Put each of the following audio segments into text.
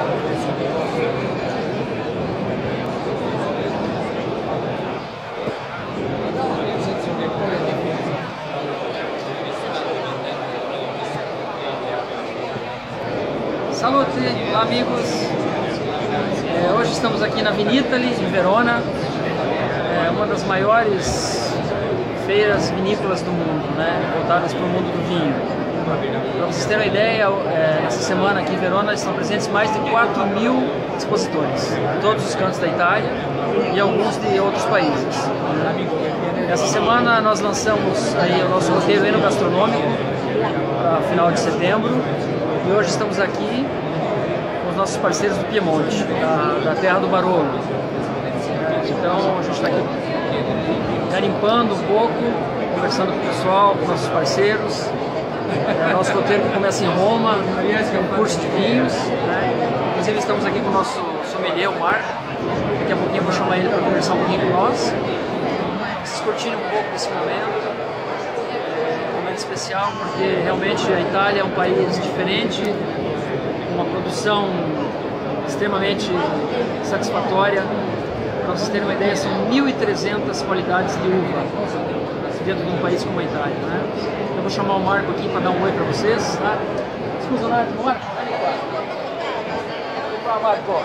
Salute, olá amigos! Hoje estamos aqui na Vinitaly, em Verona, uma das maiores feiras vinícolas do mundo, voltadas para o mundo do vinho. Para vocês terem uma ideia, essa semana aqui em Verona estão presentes mais de 4.000 expositores, de todos os cantos da Itália e alguns de outros países. Essa semana nós lançamos aí o nosso roteiro enogastronômico para final de setembro. E hoje estamos aqui com os nossos parceiros do Piemonte, da terra do Barolo. Então a gente está aqui garimpando um pouco, conversando com o pessoal, com nossos parceiros. Nosso roteiro que começa em Roma, um curso de vinhos. Inclusive estamos aqui com o nosso sommelier, o Marco. Daqui a pouquinho eu vou chamar ele para conversar um pouquinho com nós. Vocês curtirem um pouco desse momento. Especial porque realmente a Itália é um país diferente, uma produção extremamente satisfatória. Para vocês terem uma ideia, são 1.300 qualidades de uva dentro de um país como a Itália, Eu vou chamar o Marco aqui para dar um oi para vocês, tá? Scusa, Marco, Marco.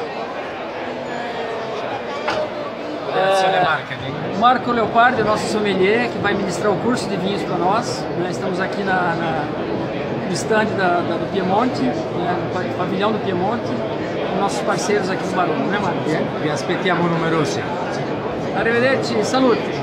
O Marco Leopardi é o nosso sommelier, que vai ministrar o curso de vinhos para nós. Estamos aqui no stand do Piemonte, no pavilhão do Piemonte, com nossos parceiros aqui do Barolo, Marco? Vi aspettiamo numerosi. Arrivederci, salute!